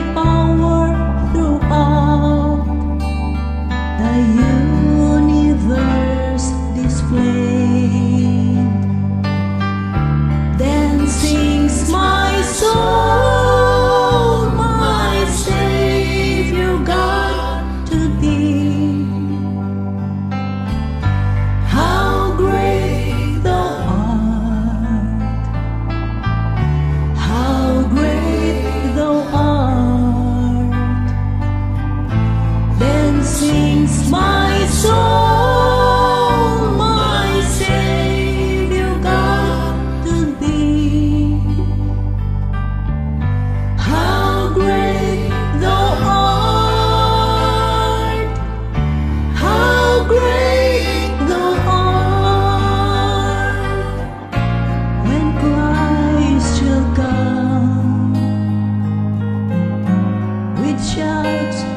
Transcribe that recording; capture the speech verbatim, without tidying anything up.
power throughout the universe displayed. Then sings my soul, my Savior God, to thee. How great thou art, how great thou art. Then sings my soul, my Savior God, to thee. How great thou art, how great thou art. When Christ shall come with shouts